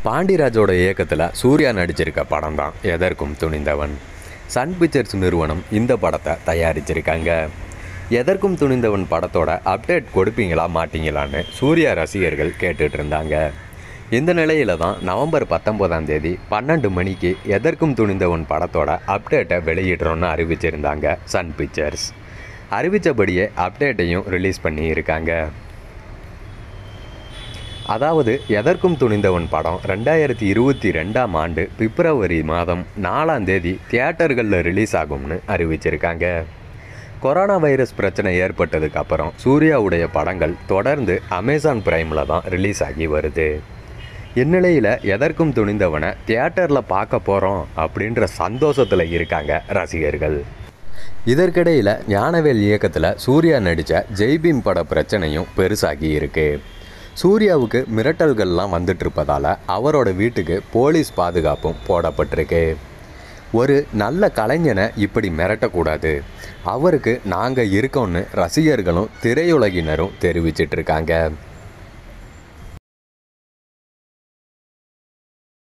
பாண்டிராஜோட இயக்கத்தில் சூர்யா நடிச்சிருக்க படம் தான் எதற்கும் துணிந்தவன். சன் பிக்சர்ஸ் நிறுவனம் இந்த படத்தை தயாரிச்சிருக்காங்க. எதற்கும் துணிந்தவன் படத்தோட அப்டேட் கொடுப்பீங்களா மாட்டீங்களான்னு சூர்யா ரசிகர்கள் கேட்டுட்டு இருந்தாங்க. இந்த நிலையில தான் நவம்பர் 19 12 மணிக்கு எதற்கும் துணிந்தவன் படத்தோட அப்டேட்டை வெளியிடுறோன்னு அறிவிச்சிருந்தாங்க சன் பிக்சர்ஸ். அறிவித்தபடியே அப்டேட்டையும் ரிலீஸ் பண்ணி இருக்காங்க. அதாவது எதற்கும் துணிந்தவன் படம் 2022ஆம் ஆண்டு பிப்ரவரி மாதம் 4ஆம் தேதி தியேட்டர்களில் ரிலீஸ் ஆகும்னு அறிவிச்சிருக்காங்க. கொரோனா வைரஸ் பிரச்சனை ஏற்பட்டதுக்கு அப்புறம் சூர்யாவுடைய படங்கள் தொடர்ந்து அமேசான் பிரைமில் தான் ரிலீஸ் ஆகி வருது. இந்நிலையில் எதற்கும் துணிந்தவனை தியேட்டரில் பார்க்க போகிறோம் அப்படின்ற சந்தோஷத்தில் இருக்காங்க ரசிகர்கள். இதற்கிடையில் ஞானவேல் இயக்கத்தில் சூர்யா நடித்த ஜெய்பீம் பட பிரச்சனையும் பெருசாகி இருக்கு. சூர்யாவுக்கு மிரட்டல்கள்லாம் வந்துட்டுருப்பதால் அவரோட வீட்டுக்கு போலீஸ் பாதுகாப்பும் போடப்பட்டிருக்கு. ஒரு நல்ல கலைஞனை இப்படி மிரட்டக்கூடாது, அவருக்கு நாங்கள் இருக்கோன்னு ரசிகர்களும் திரையுலகினரும் தெரிவிச்சிட்ருக்காங்க.